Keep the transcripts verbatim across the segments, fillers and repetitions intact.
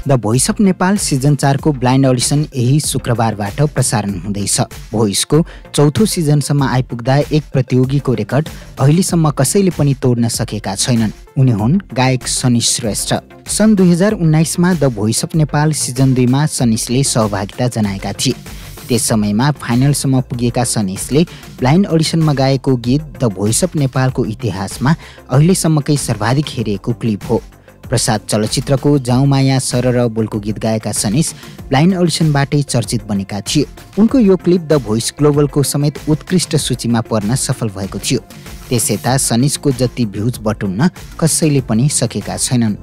The voice of Nepal season चार को blind audition यही शुक्रबारबाट प्रसारण हुँदैछ। भोइसको चौथो सिजनसम्म आइपुग्दा एक प्रतियोगीको रेकर्ड अहिलेसम्म कसैले पनि तोड्न सकेका छैनन्। उनी हुन् गायक सनी श्रेष्ठ। सन् दुई हजार उन्नाइसमा the voice of Nepal season दुईमा सनिसले सहभागिता जनाएका थिए। त्यस समयमा फाइनलसम्म पुगेका सनिसले ब्लाइन्ड अडिसनमा गाएको गीत द भोइस अफ नेपालको इतिहासमा अहिलेसम्मकै सर्वाधिक हेरिएको क्लिप हो। प्रसाद चलचित्रको जाउँ माया सरर बोलको गीत गाएका सनिस ब्लाइन्ड अडिसनबाटै चर्चित बनेका थिए। उनको यो क्लिप द भोइस ग्लोबलको समेत उत्कृष्ट सूचीमा पर्न सफल भएको थियो। त्यसयता सनिसको जति भ्युज बटुल्न कसैले पनि सकेका छैनन्।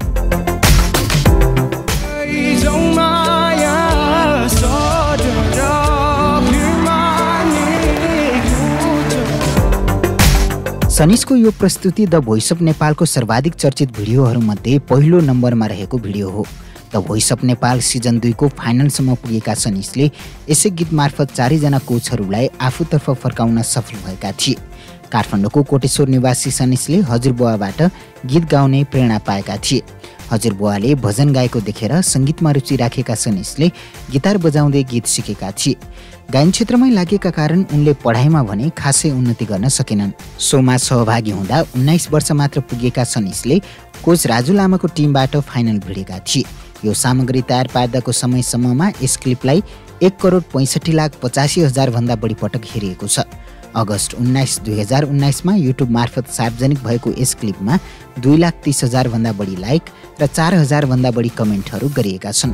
सनिसको यो प्रस्तुति द भोइस अफ नेपालको सर्वाधिक चर्चित भिडियोहरूमध्ये पहिलो नम्बरमा रहेको भिडियो हो। The voice of Nepal season दुईको फाइनलसम्म पुगेका सनिसले यसै गीत मार्फत चारैजना कोचहरूलाई आफूतर्फ फर्काउन सफल भएका थिए। काठमाडौँको कोटेश्वर निवासी सनिसले हजुरबुवाबाट गीत गाउने प्रेरणा पाएका थिए। हजुरबुवाले भजन गाएको देखेर सङ्गीतमा रुचि राखेका सनिसले गिटार बजाउँदै गीत सिकेका थिए। गायन क्षेत्रमै लागेका कारण उनले पढाइमा भने खासै उन्नति गर्न सकेनन्। सोमा सहभागी हुँदा उन्नाइस वर्ष मात्र पुगेका सनिसले कोच राजु लामाको टिमबाट फाइनल भिडेका थिए। यो सामग्री तयार पार्दाको समयसम्ममा यस क्लिपलाई एक करोड पैँसठी लाख पचासी हजार भन्दा बढी पटक हेरिएको छ। अगस्त उन्नाइस दुई हजार उन्नाइसमा युट्युब मार्फत सार्वजनिक भएको यस क्लिपमा दुई लाख तीस हजार भन्दा बढी लाइक र चार हजार भन्दा बढी कमेन्टहरू गरिएका छन्।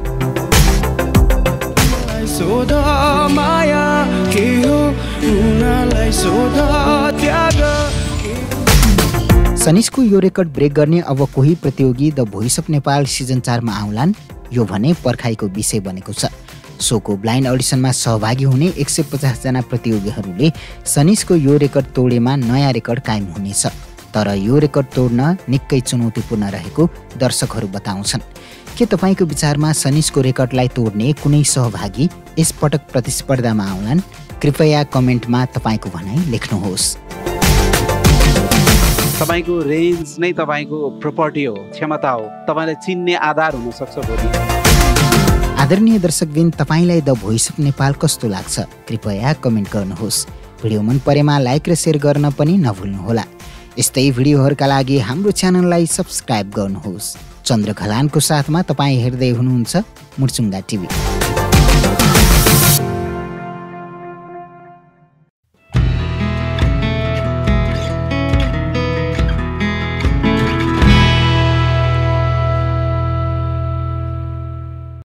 सनिसको यो रेकर्ड ब्रेक गर्ने अब कोही प्रतियोगी the voice of Nepal season चारमा आउलान्, यो भने पर्खाइको विषय बनेको छ। सोको ब्लाइन्ड अडिसनमा सहभागी हुने एक सय पचास जना प्रतियोगीहरूले सनिसको यो रेकर्ड तोडेमा नयाँ रेकर्ड कायम हुनेछ। तर यो रेकर्ड तोड्न निकै चुनौतीपूर्ण रहेको दर्शकहरू बताउँछन्। के तपाईँको विचारमा सनिसको रेकर्डलाई तोड्ने कुनै सहभागी यस पटक प्रतिस्पर्धामा आउलान्? कृपया कमेन्टमा तपाईँको भनाइ लेख्नुहोस्। तपाईको रेन्ज नै तपाईको प्रपर्टी हो, क्षमता हो, तपाईलाई चिन्ने आधार हुन सक्छ भोलि। आदरणीय दर्शकबिन, तपाईलाई द भोइस अफ नेपाल कस्तो लाग्छ? कृपया कमेन्ट गर्नुहोस्। भिडियो मन परेमा लाइक र सेयर गर्न पनि नभुल्नुहोला। यस्तै भिडियोहरूका लागि हाम्रो च्यानललाई सब्स्क्राइब गर्नुहोस्। चन्द्र खलानको साथमा तपाईँ हेर्दै हुनुहुन्छ मुर्चुङ्गा टिभी।